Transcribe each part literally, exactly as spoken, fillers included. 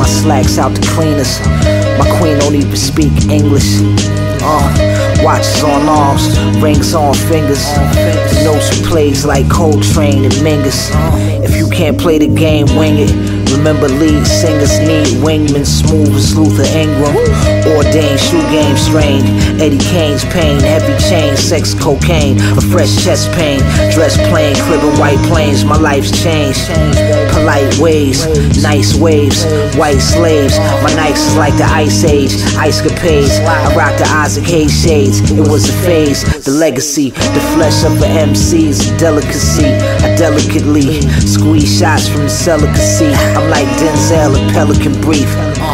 my slacks out the cleaners. My queen don't even speak English. Uh, watches on arms, rings on fingers. The notes who plays like Coltrane and Mingus. If you can't play the game, wing it. Remember, lead singers need wingmen smooth as Luther Ingram. Ordained, shoe game strained. Eddie Kane's pain, heavy chain, sex, cocaine, a fresh chest pain. Dress plain, cribbing white planes, my life's changed. Polite ways, nice waves, white slaves. My nights is like the Ice Age, Ice Capades. I rock the Issac Hayes shades, it was a phase. The legacy, the flesh of the M C's, delicacy. I delicately squeeze shots from the celibacy. I'm like Denzel and Pelican Brief.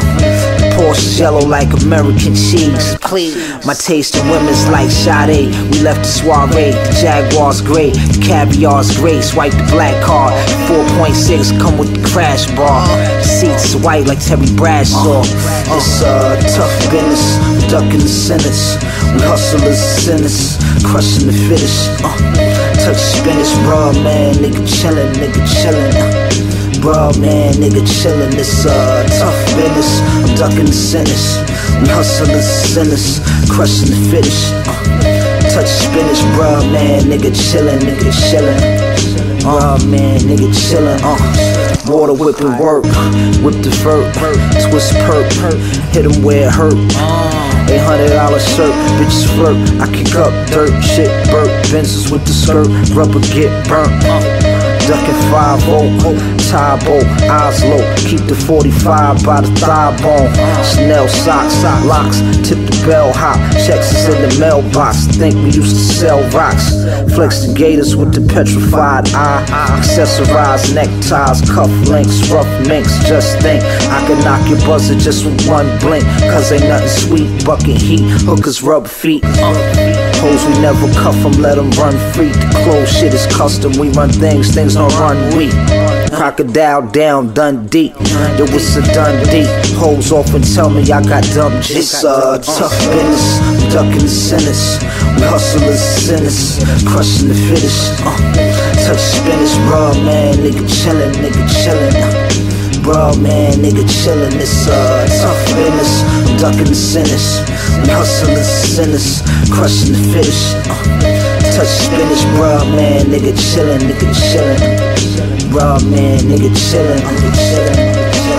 Porsche yellow like American cheese. My taste in women's like Sade. We left the soiree, the Jaguar's great, the caviar's great. Swipe the black card, four point six come with the crash bar. The seats white like Terry Bradshaw. It's uh, tough business, we ducking the sentence. We hustlers and sinners, crushing the fittest. uh, Touch spinach, bruh man, nigga chillin', nigga chillin'. uh, Bruh man, nigga chillin', it's uh, tough business, I'm ducking the sinners. We hustlers, sinners, crushing the fittest. uh, Touch spinach, bruh man, nigga chillin', nigga chillin'. Bruh man, nigga chillin'. uh, Water whipping work, whip the vert, twist perp, hit him where it hurt. eight hundred dollar shirt, bitches flirt. I kick up dirt, shit, burp. Benzes with the skirt, rubber get burnt. Ducking five oh, Tybo, Oslo. Keep the forty-five by the thigh bone. Chanel socks, locks, tip the bell hop. Checks is in the mailbox. Think we used to sell rocks. Flex the gators with the petrified eye. Accessorized neckties, cuff links, rough minks. Just think I could knock your buzzer just with one blink. Cause ain't nothing sweet, bucket heat, hookers rub feet. Hoes we never cuff them, let them run free. The clothes shit is custom, we run things, things don't run we. Crocodile down, Dundee, yo it's a Dundee. Hoes often tell me I got dumb jits. It's uh, tough business, I'm ducking the sinners. We hustlers, sinners, crushing the fittest. uh, Touch spinach, bruh man, nigga chillin', nigga chillin'. uh, Bruh man, nigga chillin', it's uh, tough business, I'm ducking the sinners. We hustlers, sinners, crushing the fittest. uh, Touch spinach, bruh man, nigga chillin', nigga chillin'. Bruh man, nigga chillin', nigga chillin'.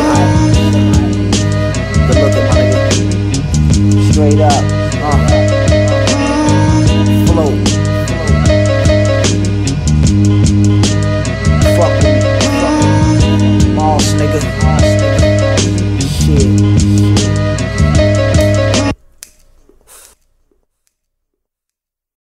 Good looking, my nigga. Straight up, uh. Flow. Fuck with me, fuck with me. Moss, nigga.